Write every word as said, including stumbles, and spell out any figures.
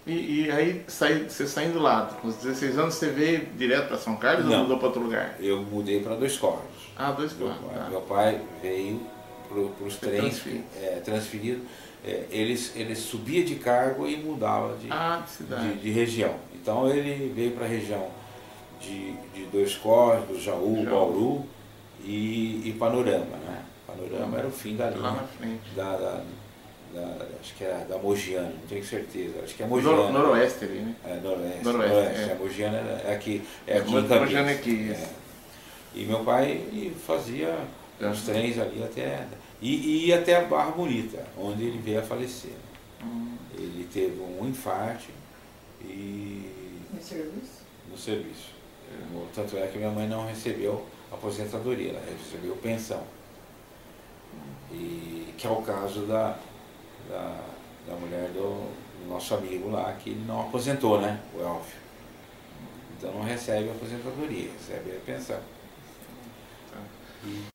E, e aí, sai, você saindo lá, com os dezesseis anos, você veio direto para São Carlos ou Não, mudou para outro lugar? eu mudei para Dois Córregos. Ah, dois Meu quatro, pai, tá. meu pai veio para os Foi trens que, transferido. é, transferido. É, eles, ele subia de cargo e mudava de, Ah, de de, cidade. de região. Então ele veio para a região de, de Dois Córregos, Jaú, Já, Bauru e, e Panorama. Né? Panorama era o fim da lá linha na frente. da, da, da, acho que era da Mogiana, não tenho certeza, acho que é Nor, Mogiana. noroeste ali, né? É, Noroeste, Noroeste, Noroeste. é. A Mogiana é aqui, é É, aqui em Mogiana Campinas. aqui, isso. É. E meu pai ele fazia Uhum. os trens ali até. E, e ia até a Barra Bonita, onde ele veio a falecer. Hum. Ele teve um infarto e. No serviço? No serviço. Ele- Tanto é que minha mãe não recebeu aposentadoria, ela recebeu pensão. E que é o caso da, da, da mulher do, do nosso amigo lá, que ele não aposentou, né? O Elfio. Então não recebe aposentadoria, recebe a pensão. Tá. E